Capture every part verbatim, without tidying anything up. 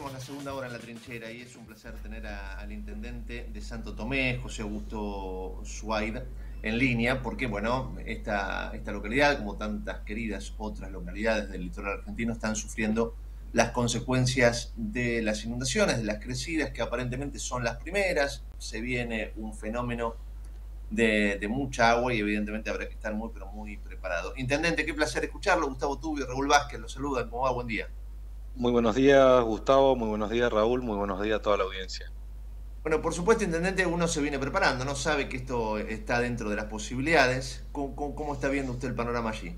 abrimos la segunda hora en la trinchera y es un placer tener a, al intendente de Santo Tomé, José Augusto Zuaid, en línea, porque bueno, esta, esta localidad, como tantas queridas otras localidades del litoral argentino, están sufriendo las consecuencias de las inundaciones, de las crecidas, que aparentemente son las primeras. Se viene un fenómeno de, de mucha agua y evidentemente habrá que estar muy, pero muy preparado. Intendente, qué placer escucharlo. Gustavo Tubio, Raúl Vázquez, los saludan. ¿Cómo va? Buen día. Muy buenos días, Gustavo, muy buenos días, Raúl, muy buenos días a toda la audiencia. Bueno, por supuesto, intendente, uno se viene preparando, no sabe que esto está dentro de las posibilidades. ¿Cómo, cómo, cómo está viendo usted el panorama allí?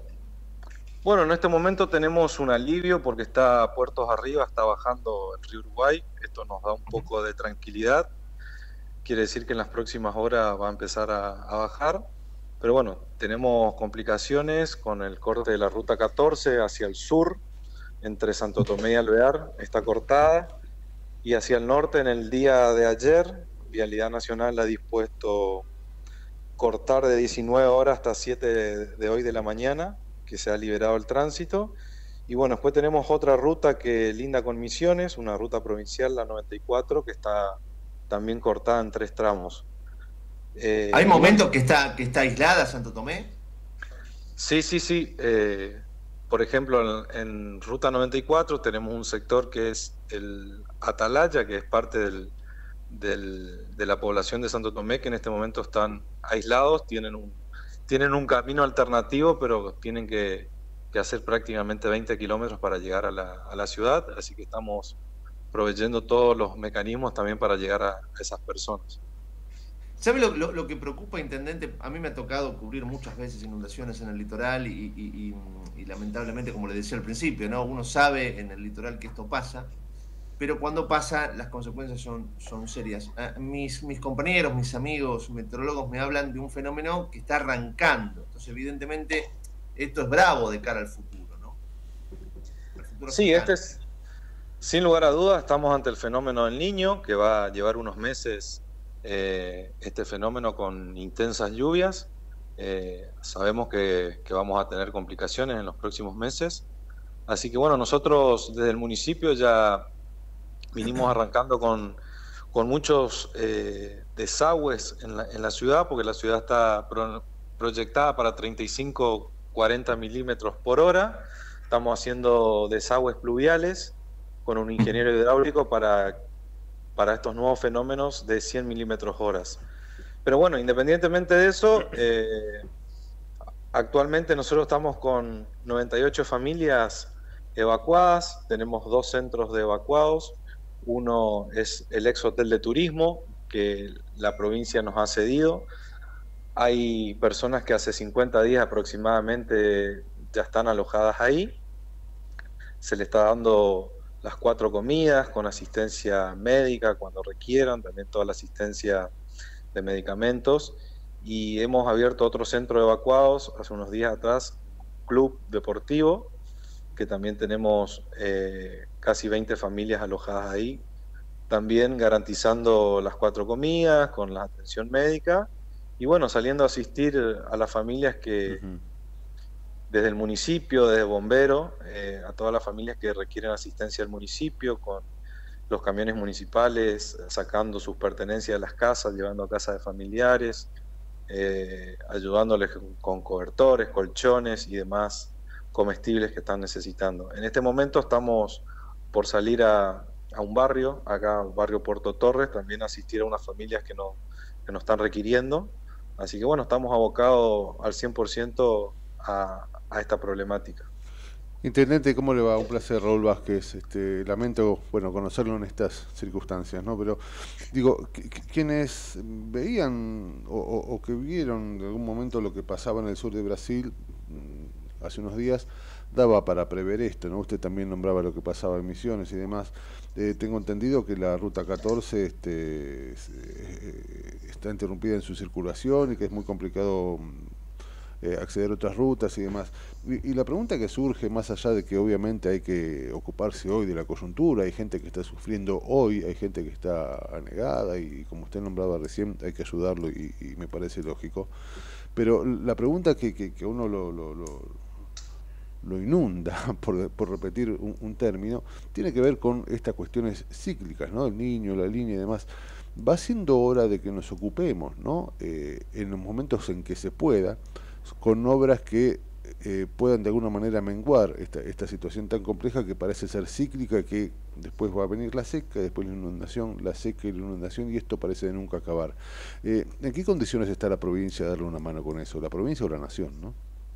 Bueno, en este momento tenemos un alivio porque está puertos arriba, está bajando el río Uruguay. Esto nos da un poco de tranquilidad. Quiere decir que en las próximas horas va a empezar a, a bajar. Pero bueno, tenemos complicaciones con el corte de la ruta catorce hacia el sur, entre Santo Tomé y Alvear, está cortada. Y hacia el norte, en el día de ayer, Vialidad Nacional ha dispuesto cortar de diecinueve horas hasta siete de, de hoy de la mañana, que se ha liberado el tránsito. Y bueno, después tenemos otra ruta que linda con Misiones, una ruta provincial, la noventa y cuatro, que está también cortada en tres tramos. Eh, ¿Hay y bueno, momentos que está, que está aislada Santo Tomé? sí, sí, sí. Eh, por ejemplo, en, en ruta noventa y cuatro tenemos un sector que es el Atalaya, que es parte del, del, de la población de Santo Tomé, que en este momento están aislados, tienen un, tienen un camino alternativo, pero tienen que, que hacer prácticamente veinte kilómetros para llegar a la, a la ciudad, así que estamos proveyendo todos los mecanismos también para llegar a, a esas personas. ¿Sabe lo, lo, lo que preocupa, intendente? A mí me ha tocado cubrir muchas veces inundaciones en el litoral y, y, y, y lamentablemente, como le decía al principio, ¿no? Uno sabe en el litoral que esto pasa, pero cuando pasa las consecuencias son, son serias. Ah, mis, mis compañeros, mis amigos meteorólogos me hablan de un fenómeno que está arrancando. Entonces, evidentemente, esto es bravo de cara al futuro, ¿no? Al futuro Sí, este cercano. es, sin lugar a dudas, estamos ante el fenómeno del Niño, que va a llevar unos meses eh, este fenómeno con intensas lluvias. Eh, sabemos que, que vamos a tener complicaciones en los próximos meses. Así que bueno, nosotros desde el municipio ya vinimos arrancando con, con muchos eh, desagües en la, en la ciudad, porque la ciudad está pro, proyectada para treinta y cinco, cuarenta milímetros por hora. Estamos haciendo desagües pluviales con un ingeniero hidráulico para, para estos nuevos fenómenos de cien milímetros horas. Pero bueno, independientemente de eso, eh, actualmente nosotros estamos con noventa y ocho familias evacuadas, tenemos dos centros de evacuados, uno es el ex hotel de turismo que la provincia nos ha cedido. Hay personas que hace cincuenta días aproximadamente ya están alojadas ahí, se le está dando las cuatro comidas con asistencia médica cuando requieran, también toda la asistencia de medicamentos, y hemos abierto otro centro de evacuados hace unos días atrás, club deportivo, que también tenemos eh, casi veinte familias alojadas ahí, también garantizando las cuatro comidas con la atención médica, y bueno, saliendo a asistir a las familias que Uh-huh. desde el municipio, desde bombero, eh, a todas las familias que requieren asistencia del municipio, con los camiones municipales sacando sus pertenencias de las casas, llevando a casa de familiares, eh, ayudándoles con cobertores, colchones y demás comestibles que están necesitando. En este momento estamos por salir a, a un barrio, acá barrio Puerto Torres, también asistir a unas familias que, no, que nos están requiriendo. Así que bueno, estamos abocados al cien por ciento a, a esta problemática. Intendente, ¿cómo le va? Un placer, Raúl Vázquez. Este, lamento, bueno, conocerlo en estas circunstancias, ¿no? Pero, digo, quienes veían o, o, o que vieron en algún momento lo que pasaba en el sur de Brasil hace unos días, daba para prever esto, ¿no? Usted también nombraba lo que pasaba en Misiones y demás. Eh, tengo entendido que la ruta catorce este, eh, está interrumpida en su circulación y que es muy complicado eh, acceder a otras rutas y demás. Y, y la pregunta que surge, más allá de que obviamente hay que ocuparse hoy de la coyuntura, hay gente que está sufriendo hoy, hay gente que está anegada y como usted nombraba recién, hay que ayudarlo y, y me parece lógico. Pero la pregunta que, que, que uno lo, lo, lo lo inunda, por, por repetir un, un término, tiene que ver con estas cuestiones cíclicas, ¿no? El Niño, la Línea y demás. Va siendo hora de que nos ocupemos, ¿no? Eh, en los momentos en que se pueda, con obras que eh, puedan de alguna manera menguar esta, esta situación tan compleja que parece ser cíclica, que después va a venir la seca, después la inundación, la seca y la inundación, y esto parece de nunca acabar. Eh, ¿En qué condiciones está la provincia de darle una mano con eso? ¿La provincia o la nación, no?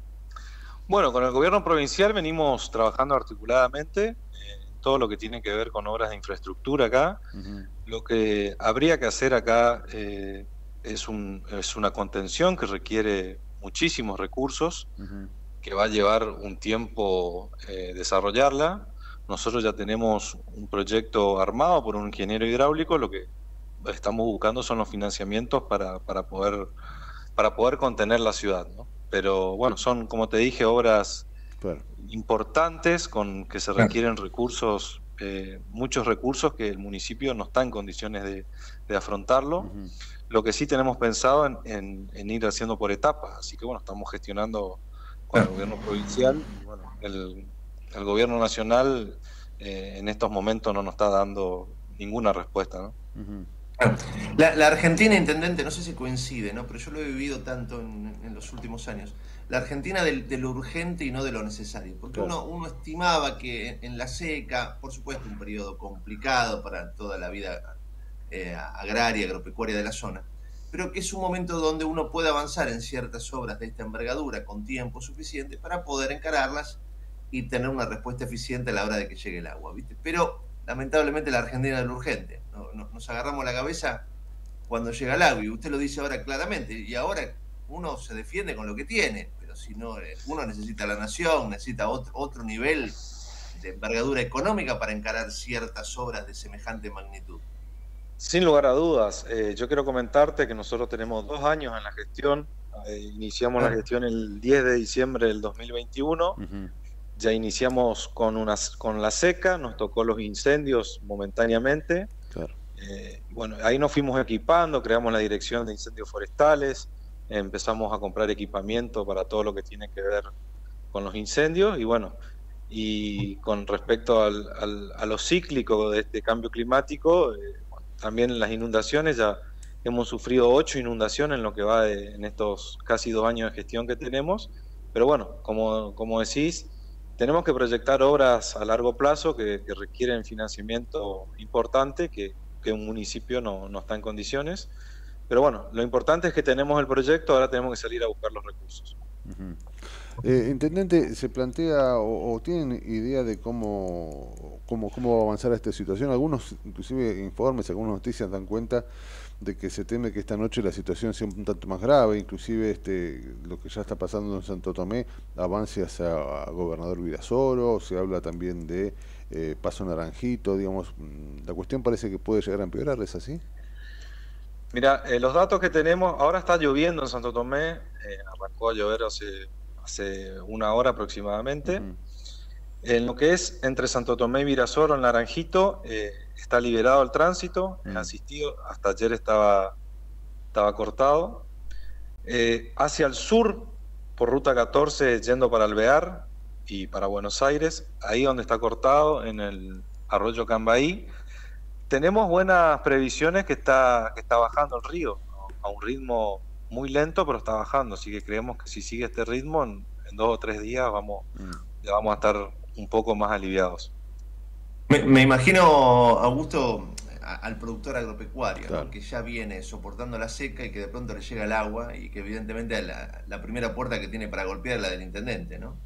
Bueno, con el gobierno provincial venimos trabajando articuladamente en todo lo que tiene que ver con obras de infraestructura acá. Uh-huh. Lo que habría que hacer acá eh, es, un, es una contención que requiere muchísimos recursos, uh-huh. que va a llevar un tiempo eh, desarrollarla. Nosotros ya tenemos un proyecto armado por un ingeniero hidráulico, lo que estamos buscando son los financiamientos para, para, poder, para poder contener la ciudad, ¿no? Pero bueno, son, como te dije, obras claro. importantes con que se requieren recursos, eh, muchos recursos que el municipio no está en condiciones de, de afrontarlo. Uh-huh. Lo que sí tenemos pensado en, en, en ir haciendo por etapas, así que bueno, estamos gestionando con el gobierno provincial. Bueno, el, el gobierno nacional eh, en estos momentos no nos está dando ninguna respuesta, ¿no? Uh-huh. La, la Argentina, intendente, no sé si coincide, ¿no? Pero yo lo he vivido tanto en, en los últimos años. La Argentina del, de lo urgente y no de lo necesario. Porque claro. uno, uno estimaba que en, en la seca, por supuesto un periodo complicado para toda la vida eh, agraria, agropecuaria de la zona, pero que es un momento donde uno puede avanzar en ciertas obras de esta envergadura con tiempo suficiente para poder encararlas y tener una respuesta eficiente a la hora de que llegue el agua, ¿viste? Pero lamentablemente la Argentina es lo urgente. No, no, nos agarramos la cabeza cuando llega el agua, y usted lo dice ahora claramente, y ahora uno se defiende con lo que tiene, pero si no, uno necesita la nación, necesita otro, otro nivel de envergadura económica para encarar ciertas obras de semejante magnitud. Sin lugar a dudas, eh, yo quiero comentarte que nosotros tenemos dos años en la gestión, eh, iniciamos ah. la gestión el diez de diciembre del dos mil veintiuno, uh-huh. Ya iniciamos con, unas, con la seca, nos tocó los incendios momentáneamente. Claro. Eh, bueno, ahí nos fuimos equipando, creamos la Dirección de Incendios Forestales, eh, empezamos a comprar equipamiento para todo lo que tiene que ver con los incendios. Y bueno, y con respecto al, al, a lo cíclico de este cambio climático, eh, bueno, también las inundaciones, ya hemos sufrido ocho inundaciones en lo que va de, en estos casi dos años de gestión que tenemos. Pero bueno, como, como decís, tenemos que proyectar obras a largo plazo que, que requieren financiamiento importante, que, que un municipio no, no está en condiciones. Pero bueno, lo importante es que tenemos el proyecto, ahora tenemos que salir a buscar los recursos. Uh-huh. eh, Intendente, ¿se plantea o, o tienen idea de cómo, cómo, cómo va a avanzar esta situación? Algunos, inclusive informes, algunas noticias dan cuenta de que se teme que esta noche la situación sea un tanto más grave, inclusive este lo que ya está pasando en Santo Tomé avance hacia a Gobernador Virasoro, se habla también de eh, Paso Naranjito, digamos, la cuestión parece que puede llegar a empeorar, ¿es así? Mira, eh, los datos que tenemos, ahora está lloviendo en Santo Tomé, eh, arrancó a llover hace, hace una hora aproximadamente. Uh-huh. En lo que es entre Santo Tomé y Virasoro, en Naranjito, eh, está liberado el tránsito, uh-huh. asistido, hasta ayer estaba, estaba cortado. Eh, hacia el sur, por ruta catorce, yendo para Alvear y para Buenos Aires, ahí donde está cortado, en el arroyo Cambaí, tenemos buenas previsiones que está, que está bajando el río, ¿no? A un ritmo muy lento, pero está bajando, así que creemos que si sigue este ritmo, en, en dos o tres días vamos, uh-huh. ya vamos a estar un poco más aliviados. Me, me imagino, Augusto, a, al productor agropecuario, claro, ¿no? Que ya viene soportando la seca y que de pronto le llega el agua y que evidentemente la, la primera puerta que tiene para golpear es la del intendente, ¿no?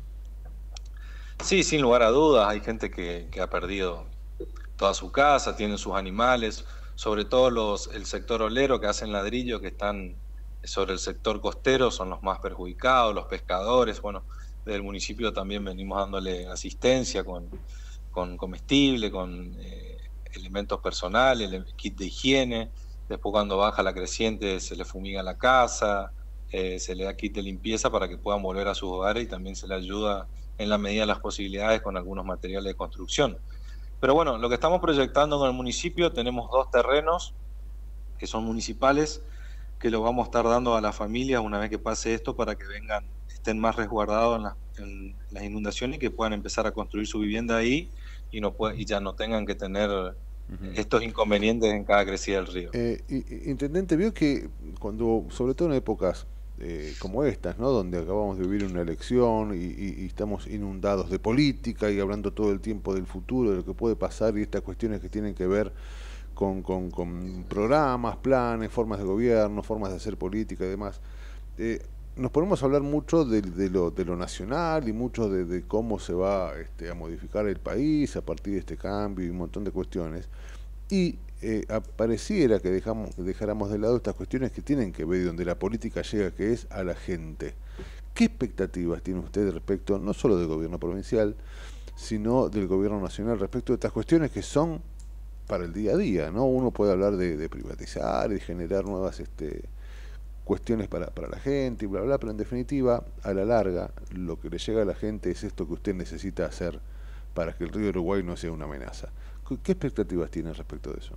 Sí, sin lugar a dudas, hay gente que, que ha perdido toda su casa, tienen sus animales, sobre todo los, el sector olero que hacen ladrillo, que están sobre el sector costero, son los más perjudicados, los pescadores. Bueno, del municipio también venimos dándole asistencia con, con comestible, con eh, elementos personales, el kit de higiene. Después cuando baja la creciente se le fumiga la casa, eh, se le da kit de limpieza para que puedan volver a sus hogares, y también se le ayuda en la medida de las posibilidades con algunos materiales de construcción. Pero bueno, lo que estamos proyectando con el municipio, tenemos dos terrenos que son municipales, que los vamos a estar dando a las familias una vez que pase esto, para que vengan estén más resguardados en, la, en las inundaciones y que puedan empezar a construir su vivienda ahí y, no puede, y ya no tengan que tener uh-huh. estos inconvenientes en cada crecida del río. Eh, Intendente, vio que cuando, sobre todo en épocas eh, como estas, ¿no? Donde acabamos de vivir una elección y, y, y estamos inundados de política y hablando todo el tiempo del futuro, de lo que puede pasar y estas cuestiones que tienen que ver con, con, con programas, planes, formas de gobierno, formas de hacer política y demás, eh, nos ponemos a hablar mucho de, de, lo, de lo nacional y mucho de, de cómo se va este, a modificar el país a partir de este cambio y un montón de cuestiones. Y eh, pareciera que dejamos, dejáramos de lado estas cuestiones que tienen que ver donde la política llega, que es a la gente. ¿Qué expectativas tiene usted respecto, no solo del gobierno provincial, sino del gobierno nacional, respecto de estas cuestiones que son para el día a día, ¿no? Uno puede hablar de, de privatizar y de generar nuevas este, cuestiones para, para la gente y bla, bla, pero en definitiva, a la larga, lo que le llega a la gente es esto que usted necesita hacer para que el río Uruguay no sea una amenaza. ¿Qué expectativas tiene respecto de eso?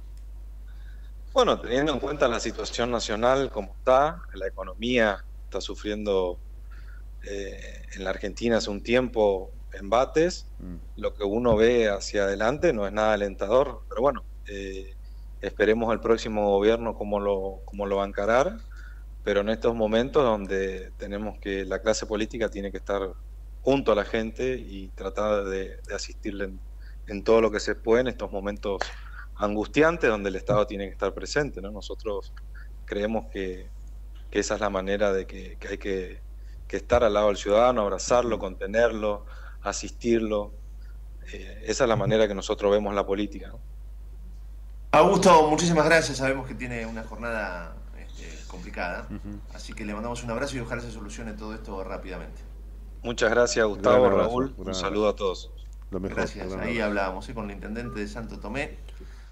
Bueno, teniendo en cuenta la situación nacional como está, la economía está sufriendo eh, en la Argentina hace un tiempo embates, mm. lo que uno ve hacia adelante no es nada alentador, pero bueno, eh, esperemos al próximo gobierno cómo lo, cómo lo va a encarar, pero en estos momentos donde tenemos que, la clase política tiene que estar junto a la gente y tratar de, de asistirle en, en todo lo que se puede en estos momentos angustiantes donde el Estado tiene que estar presente, ¿no? Nosotros creemos que, que esa es la manera de que, que hay que, que estar al lado del ciudadano, abrazarlo, contenerlo, asistirlo. Eh, esa es la manera que nosotros vemos la política, ¿no? Augusto, muchísimas gracias. Sabemos que tiene una jornada este, complicada, uh-huh. así que le mandamos un abrazo y ojalá se solucione todo esto rápidamente. Muchas gracias, Gustavo, gran abrazo, Raúl. Un saludo a todos. Lo mejor, gracias. Ahí hablábamos ¿eh? con el intendente de Santo Tomé.